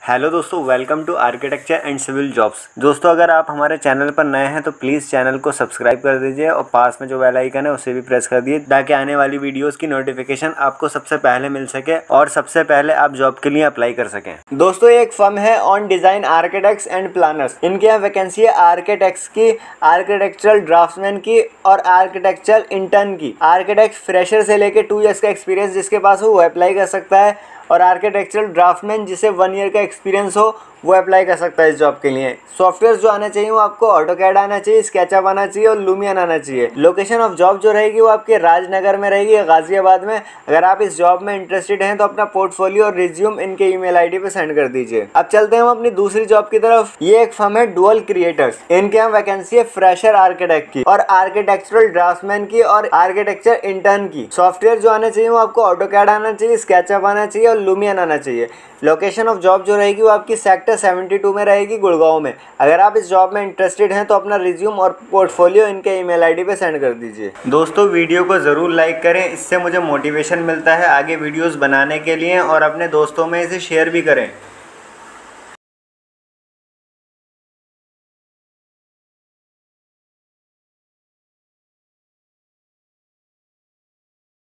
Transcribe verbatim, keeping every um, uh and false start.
Hello दोस्तों, welcome to architecture and civil jobs. दोस्तों, अगर आप हमारे चैनल पर नए हैं तो प्लीज़ चैनल को सब्सक्राइब कर दीजिए और पास में जो बेल आइकन है उसे भी प्रेस कर दीजिए ताकि आने वाली वीडियोस की नोटिफिकेशन आपको सबसे पहले मिल सके और सबसे पहले आप जॉब के लिए अप्लाई कर सकें। दोस्तों, एक फर्म है on design architects and planners. इनके यहाँ वैकेंसी है आर्किटेक्ट्स की, आर्किटेक्चरल ड्राफ्ट्समैन की और आर्किटेक्चरल इंटर्न की। आर्किटेक्ट फ्रेशर से लेकर टू ईयर्स का एक्सपीरियंस जिसके पास हो वो अप्लाई कर सकता है और आर्किटेक्चरल ड्राफ्टमैन जिसे वन ईयर का एक्सपीरियंस हो वो अप्लाई कर सकता है इस जॉब के लिए। सॉफ्टवेयर जो आना चाहिए वो आपको ऑटोकैड आना चाहिए, स्केचअप आना चाहिए और लुमियन आना चाहिए। लोकेशन ऑफ जॉब जो रहेगी वो आपके राजनगर में रहेगी, गाजियाबाद में। अगर आप इस जॉब में इंटरेस्टेड हैं तो अपना पोर्टफोलियो और रिज्यूम इनके ईमेल आईडी पे सेंड कर दीजिए। अब चलते हैं हम अपनी दूसरी जॉब की तरफ। ये एक फर्म है डुअल क्रिएटर्स। इनके यहाँ वैकेंसी है फ्रेशर आर्किटेक्ट की और आर्किटेक्चरल ड्राफ्ट्समैन की और आर्किटेक्चर इंटर्न की। सॉफ्टवेयर जो आना चाहिए वो आपको ऑटोकैड आना चाहिए, स्केचअप आना चाहिए और लुमियन आना चाहिए। लोकेशन ऑफ जॉब जो रहेगी वो आपकी सेक्टर बहत्तर में रहेगी, गुड़गांव में। अगर आप इस जॉब में इंटरेस्टेड हैं तो अपना रिज्यूम और पोर्टफोलियो इनके ईमेल आईडी पे सेंड कर दीजिए। दोस्तों, वीडियो को ज़रूर लाइक करें, इससे मुझे मोटिवेशन मिलता है आगे वीडियोस बनाने के लिए, और अपने दोस्तों में इसे शेयर भी करें।